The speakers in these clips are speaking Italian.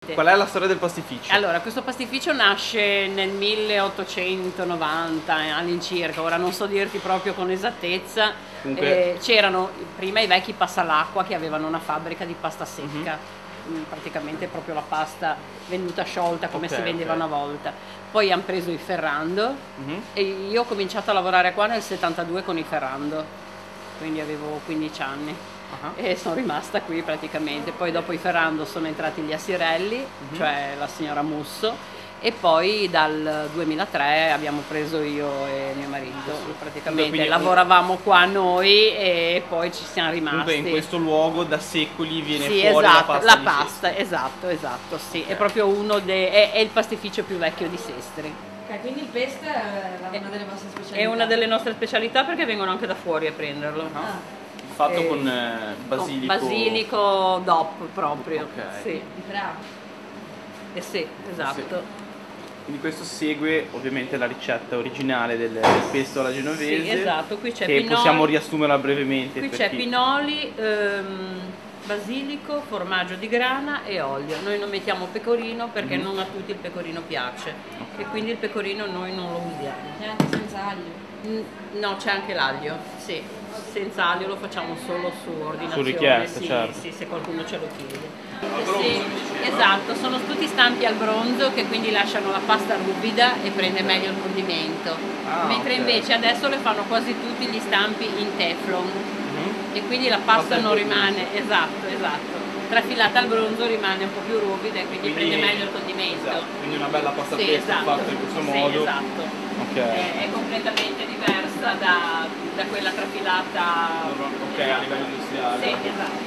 Esattamente. Qual è la storia del pasticcio? Allora, questo pasticcio nasce nel 1890 all'incirca, ora non so dirti proprio con esattezza. C'erano prima i vecchi passalacqua che avevano una fabbrica di pasta secca. Praticamente proprio la pasta venduta sciolta come si vendeva una volta. Poi hanno preso il Ferrando e io ho cominciato a lavorare qua nel 72 con il Ferrando, quindi avevo 15 anni e sono rimasta qui praticamente. Poi dopo il Ferrando sono entrati gli Assirelli, cioè la signora Musso, e poi dal 2003 abbiamo preso io e mio marito, praticamente lavoravamo qua noi e poi ci siamo rimasti. Dunque in questo luogo da secoli viene fuori esatto, la pasta esatto, sì, è proprio uno è il pastificio più vecchio di Sestri. Ok, quindi il pesto è una delle vostre specialità? È una delle nostre specialità perché vengono anche da fuori a prenderlo. Fatto con basilico. Basilico DOP proprio. Sì. Bravo. Sì, esatto. Quindi questo segue ovviamente la ricetta originale del pesto alla genovese. Sì, esatto, qui c'è che pinoli. Possiamo riassumerla brevemente. Qui c'è pinoli, basilico, formaggio di grana e olio. Noi non mettiamo pecorino perché non a tutti il pecorino piace e quindi il pecorino noi non lo usiamo. C'è anche senza aglio? No, c'è anche l'aglio, sì. Senza aglio lo facciamo solo su ordinazione. Su richiesta, sì, certo. Sì, se qualcuno ce lo chiede. Sì, esatto, sono tutti stampi al bronzo che quindi lasciano la pasta ruvida e prende meglio il condimento. Mentre invece adesso le fanno quasi tutti gli stampi in teflon e quindi la pasta non rimane, esatto, trafilata al bronzo rimane un po' più ruvida e quindi prende meglio il condimento. Esatto, quindi una bella pasta fresca fatta in questo modo. Sì, esatto. È completamente diversa da quella trafilata a livello industriale. Sì, esatto.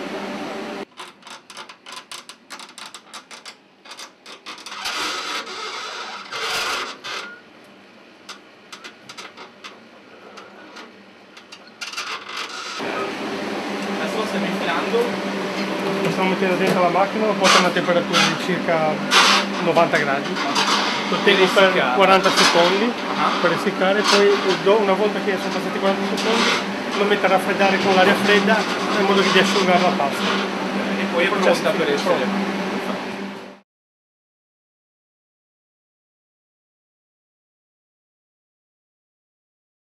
Adesso lo stiamo infilando. Lo stiamo mettendo dentro la macchina, lo porta a una temperatura di circa 90 gradi. Lo tengo per 40 secondi per essiccare, poi una volta che sono passati 40 secondi lo metto a raffreddare con l'aria fredda in modo che di asciugare la pasta. E poi è pronta per essere.